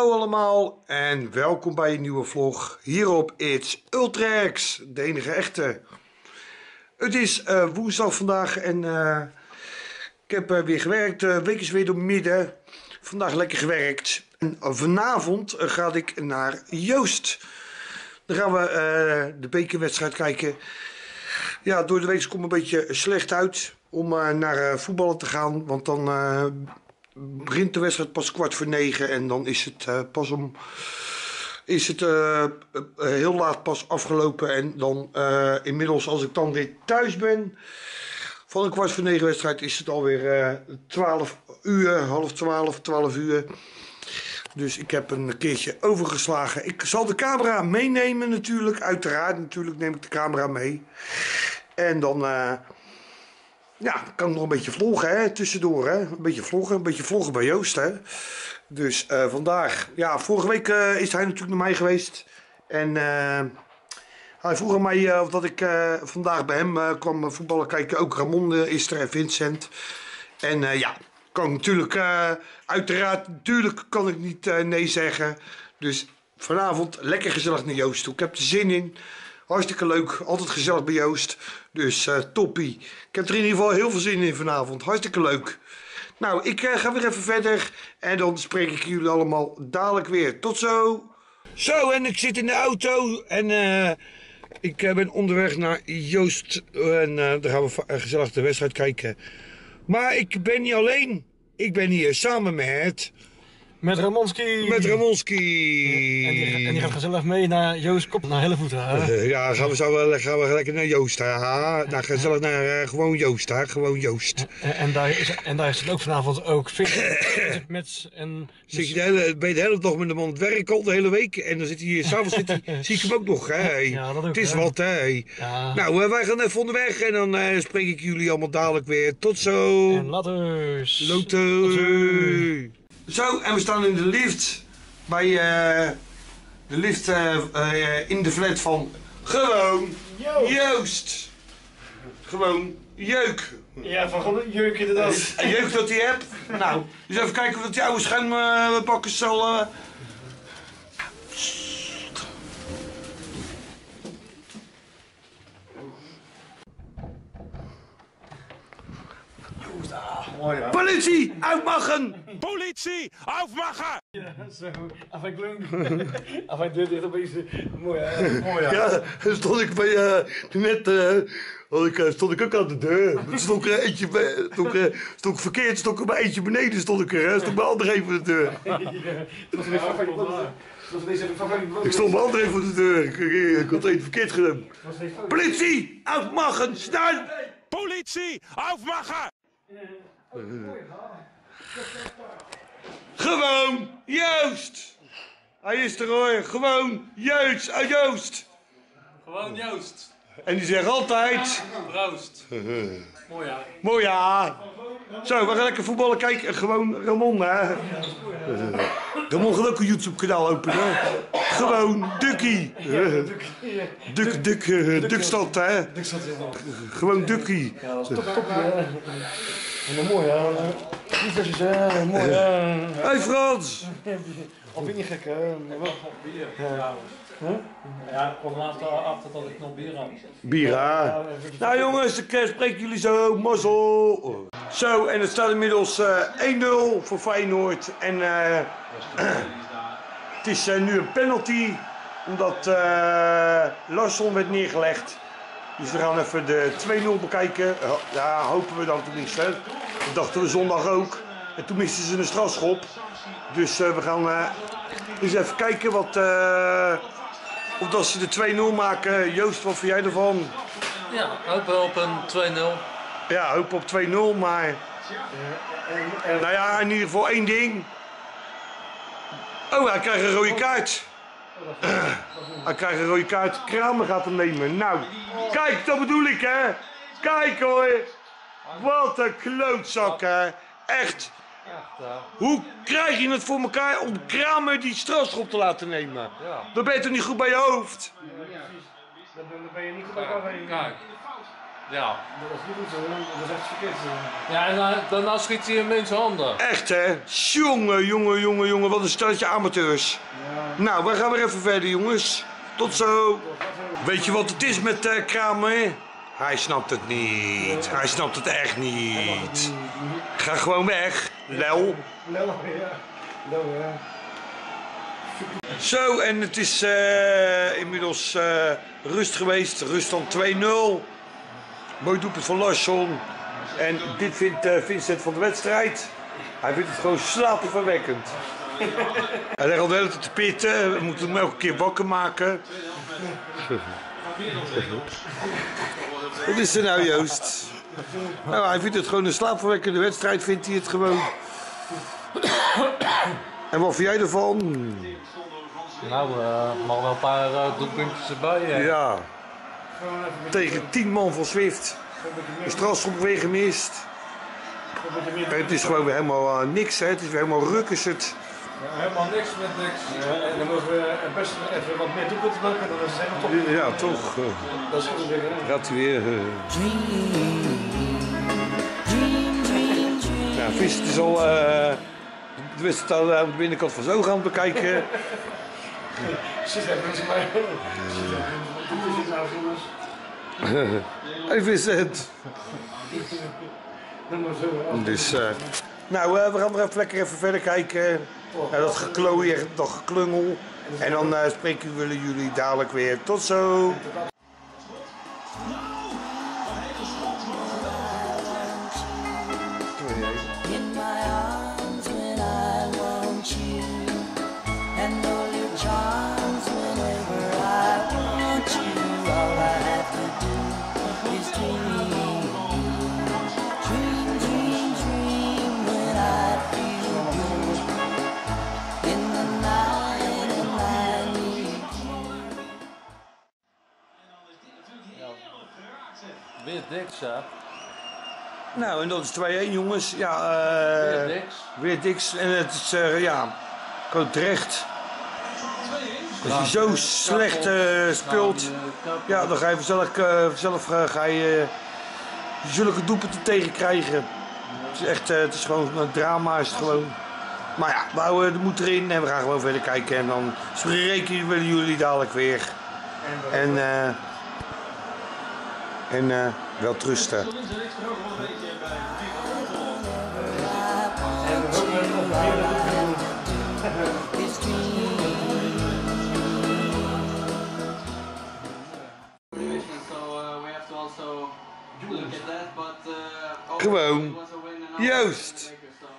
Hallo allemaal en welkom bij een nieuwe vlog hier op It's Ultrax, de enige echte. Het is woensdag vandaag en ik heb weer gewerkt, de week is weer door midden, vandaag lekker gewerkt. En vanavond ga ik naar Joost. Dan gaan we de bekerwedstrijd kijken. Ja, door de week komt een beetje slecht uit om naar voetballen te gaan, want dan begint de wedstrijd pas 8:45 en dan is het heel laat pas afgelopen. En dan inmiddels, als ik dan weer thuis ben van een 8:45 wedstrijd, is het alweer 12 uur, half 12, 12 uur. Dus ik heb een keertje overgeslagen. Ik zal de camera meenemen natuurlijk, uiteraard natuurlijk neem ik de camera mee. En dan ja, kan ik nog een beetje vloggen, hè, tussendoor, hè. Een beetje vloggen bij Joost, hè. Dus vandaag, ja, vorige week is hij natuurlijk naar mij geweest. En hij vroeg aan mij of dat ik vandaag bij hem kwam voetballen kijken. Ook Ramon is er en Vincent. En ja, kan ik natuurlijk, uiteraard, natuurlijk kan ik niet nee zeggen. Dus vanavond lekker gezellig naar Joost toe. Ik heb er zin in. Hartstikke leuk, altijd gezellig bij Joost. Dus toppie. Ik heb er in ieder geval heel veel zin in vanavond. Hartstikke leuk. Nou, ik ga weer even verder. En dan spreek ik jullie allemaal dadelijk weer. Tot zo. Zo, en ik zit in de auto. En ik ben onderweg naar Joost. En dan gaan we gezellig de wedstrijd kijken. Maar ik ben niet alleen. Ik ben hier samen met Ramonski. Met Ramonski. En die gaat gezellig mee naar Joost Kop, naar Hellevoet. Ja, gaan we lekker naar Joost. Nou, gezellig naar gewoon Joost. Gewoon Joost. En daar is het ook vanavond ook met en... Zit je ben je de hele dag met hem aan het werk al de hele week. En dan zit hij hier, s'avonds zie ik hem ook nog. Hè? Ja, dat ook, het is hè? wat, hè. Ja. Nou, wij gaan even onderweg. En dan spreek ik jullie allemaal dadelijk weer. Tot zo. En laters. Loto. Zo, en we staan in de lift. Bij de lift in de flat van gewoon Joost. Gewoon jeuk. Ja, van gewoon jeuk inderdaad. En jeuk dat hij hebt. Nou, dus even kijken of dat die oude schuimbakkers zal... Mooi, ja. Politie, uitmachen! Politie, aufmachen! Ja, zo. Afijn klonk. Afijn deur dicht opeens. Mooi, mooi, ja. Ja, stond ik bij net stond ik ook aan de deur. Stond ik eentje stond ik verkeerd, stond ik bij eentje beneden stond ik er, stond bij André voor de deur. Ik stond bij André voor de deur. Ik had het verkeerd gedaan. Politie, uitmachen, staan! Politie, aufmachen! Gewoon Joost! Hij is er hoor, gewoon Joost, Joost! Gewoon Joost. En die zegt altijd... Proost. Mooi ja. Mooi ja! Zo, we gaan lekker voetballen kijken. Gewoon Ramon, hè? Ramon gaat ook een YouTube kanaal openen. Gewoon Dukkie. Dukstad, hè? Gewoon Dukkie. Ja, dat is top, ja. En mooi, ja. Die visjes, hè. Mooi, ja. Hey Frans! Of vind je niet gek, hè? Bier. Ja. Ja, ik kwam laatst achter dat ik nog bier had. Bira. Nou jongens, ik spreek jullie zo. Mazzel. Zo, en het staat inmiddels 1-0 voor Feyenoord. En het is nu een penalty. Omdat Larsson werd neergelegd. Dus we gaan even de 2-0 bekijken. Ja, hopen we dan tenminste. Dat dachten we zondag ook. En toen misten ze een strafschop. Dus we gaan eens even kijken wat... Of dat ze de 2-0 maken. Joost, wat vind jij ervan? Ja, hopen op een 2-0. Ja, hoop op 2-0, maar... Nou ja, in ieder geval één ding. Oh, hij krijgt een rode kaart. Hij krijgt een rode kaart. Kramer gaat hem nemen. Nou, kijk, dat bedoel ik, hè. Kijk, hoor. Wat een klootzak, hè. Echt. Hoe krijg je het voor elkaar om Kramer die strafschop te laten nemen? Dan ben je toch niet goed bij je hoofd? Dan ben je niet goed bij elkaar. Kijk. Ja. Dat is niet goed zo, dat is echt verkeerd. Ja, en daarna schiet hij hem in zijn handen. Echt hè? Jongen, wat een stelletje amateurs. Ja. Nou, we gaan weer even verder jongens. Tot zo. Weet je wat het is met Kramer? Hij snapt het niet. Hij snapt het echt niet. Ga gewoon weg, lel. Lel, ja. Lel, ja. Zo, en het is inmiddels rust geweest. Rust dan 2-0. Mooi doelpunt van Larsson. En dit vindt Vincent van de wedstrijd. Hij vindt het gewoon slaapverwekkend. Hij legt al de hele tijd te pitten. We moeten hem elke keer wakker maken. Wat is er nou, Joost? Nou, hij vindt het gewoon een slaapverwekkende wedstrijd, vindt hij het gewoon. En wat vind jij ervan? Nou, mag wel een paar doelpuntjes erbij. Ja, tegen 10 man van Zwift. De strafschop weer gemist. En het is gewoon weer helemaal niks, hè. Het is weer helemaal ruk is het. Ja, helemaal niks met niks. Ja, en dan mogen we best even wat meer doelpunten maken, dan is het helemaal top. Ja, toch. Dat is goed weer. Gaat hij weer. Ja, Vincent is al de wedstrijd aan de binnenkant van zijn ogen aan het bekijken. Zit even met mij. Hoe zit nou, jongens? Hey Vincent. Dan maar zo. Dus, nou, we gaan er even lekker even verder kijken. Dat geklooien, dat geklungel. En dan spreken jullie dadelijk weer. Tot zo. In my arms when I want you, and all your charms whenever I want you. All I have to do is dream, dream, dream, dream when I feel good in the night and I need you. Weer Dix, hè? Nou, en dat is 2-1 jongens. Ja, Weer Dix. weer Dix. En het is, ja, gewoon terecht. Als je zo slecht speelt, ja, dan ga je vanzelf ga je zulke doelpunten tegenkrijgen. Het is echt, het is gewoon een drama is het gewoon. Maar ja, we houden de moed erin en we gaan gewoon verder kijken. En dan spreken jullie dadelijk weer. En wel trusten. Gewoon. Joost.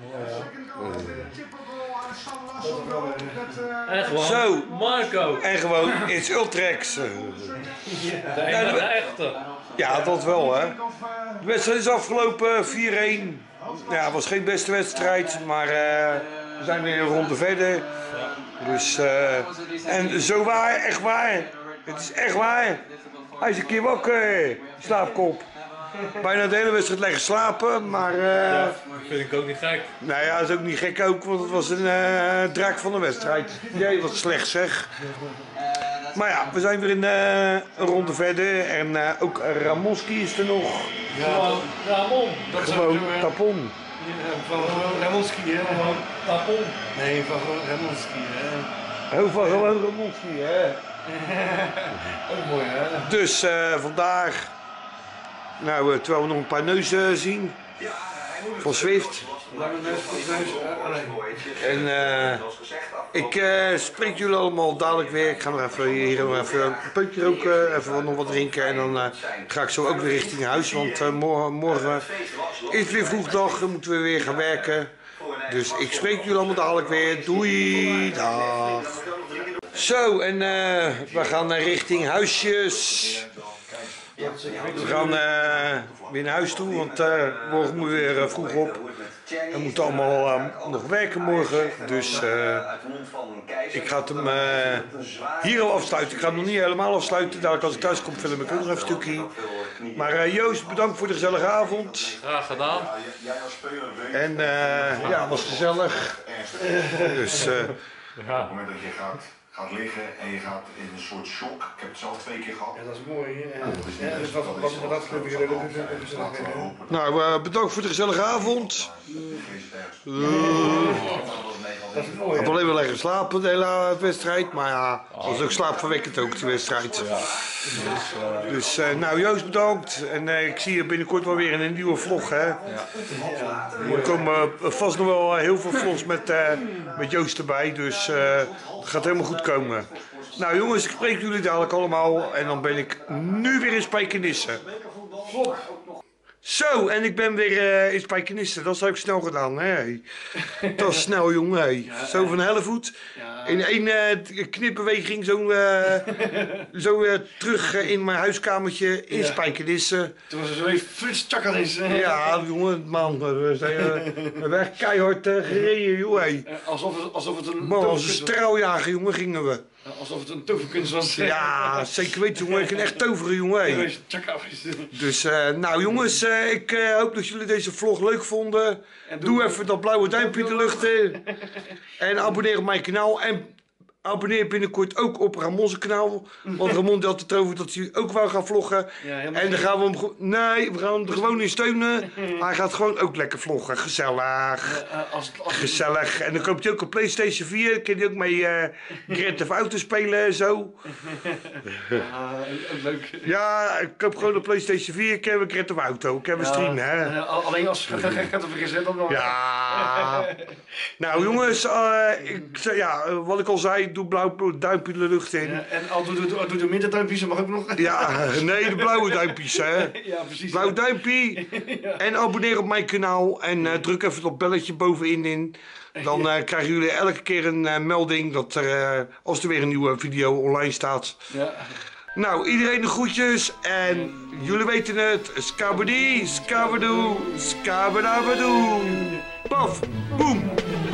En gewoon Zo. Marco. En gewoon iets Ultrex. De enige echte. Ja, dat wel hè. De wedstrijd is afgelopen 4-1. Ja, het was geen beste wedstrijd, maar we zijn weer een ronde verder. Dus, en zo waar, echt waar. Het is echt waar. Hij is een keer wakker, slaapkop. Bijna de hele wedstrijd lekker slapen, maar... Dat vind ik ook niet gek. Nou ja, dat is ook niet gek ook, want het was een draak van de wedstrijd. Jee, wat slecht zeg. Maar ja, we zijn weer in een ronde verder en ook Ramonski is er nog. Gewoon Ramon. Dat is Gewoon ook, tapon. van Ramonski, hè? Gewoon Tapon. Nee, van Ramonski, hè? Oh, van gewoon Ramonski, hè. Ook mooi, hè? Dus vandaag, nou, terwijl we nog een paar neuzen zien van Zwift. Lange neus, korte neus. En ik spreek jullie allemaal dadelijk weer. Ik ga nog even hier nog even een peukje roken, even nog wat drinken. En dan ga ik zo ook weer richting huis. Want morgen is weer vroeg dag, dan moeten we weer gaan werken. Dus ik spreek jullie allemaal dadelijk weer. Doei, dag. Zo, en we gaan richting huisjes. We gaan weer naar huis toe, want morgen moeten we weer vroeg op. We moeten allemaal nog werken morgen, dus ik ga het hem hier al afsluiten. Ik ga hem nog niet helemaal afsluiten, dadelijk als ik thuis kom film ik ook nog even een stukje. Maar Joost, bedankt voor de gezellige avond. Graag gedaan. En ja, het was gezellig. Dus Op het moment dat je gaat gaat liggen en je gaat in een soort shock. Ik heb het zelf 2 keer gehad. Ja, dat is mooi. Ja, Dat was inderdaad Nou, bedankt voor de gezellige avond. Dat is Ik mooi. heb alleen wel lekker geslapen de hele wedstrijd. Maar ja, dat was ook slaapverwekkend ook, de wedstrijd. Dus nou, Joost bedankt. En ik zie je binnenkort wel weer in een nieuwe vlog, hè. Er komen vast nog wel heel veel vlogs met Joost erbij. Dus het gaat helemaal goed komen. Nou jongens, ik spreek jullie dadelijk allemaal. En dan ben ik nu weer in Spijkenisse. Zo, en ik ben weer in Spijkenisse. Dat heb ik snel gedaan, hè. Dat is snel, jongen. Hey. Zo van Hellevoet. In één knipbeweging zo terug in mijn huiskamertje in Spijkenisse. Toen was er zo even Frits Tjakaris. Ja, jongen, man. We zijn echt keihard gereden, joh. Hey. Alsof het een Man, als een straaljager, jongen, gingen we. Alsof het een toverkunst was. Ja, zeker weten, jongen. Ik kan echt toveren, jongen. Hey. Dus, nou jongens, ik hoop dat jullie deze vlog leuk vonden. Doe even dat blauwe duimpje in de lucht in. En abonneer op mijn kanaal. En abonneer binnenkort ook op Ramon's kanaal. Want Ramon had het over dat hij ook wou gaan vloggen. En dan gaan we hem... Nee, we gaan hem er gewoon in steunen. Hij gaat gewoon ook lekker vloggen. Gezellig. Gezellig. En dan koopt hij ook een PlayStation 4. Dan kan hij ook mee Grand Theft Auto spelen en zo. Leuk. Ja, ik koop gewoon een PlayStation 4. Ik heb een Grand Theft Auto. Ik heb een stream, hè. Alleen als je gaat er vergis dan nog. Ja. Nou jongens, wat ik al zei, doe blauw duimpje de lucht in. En al doe de middenduimpjes, dat mag ook nog. Ja, nee, de blauwe duimpjes, hè. Ja, precies. Blauw duimpje. En abonneer op mijn kanaal. En druk even dat belletje bovenin. Dan krijgen jullie elke keer een melding dat er, als er weer een nieuwe video online staat. Ja. Nou, iedereen de groetjes. En jullie weten het. Skabadie, skabadoe, skabadabadoe. Paf, boem.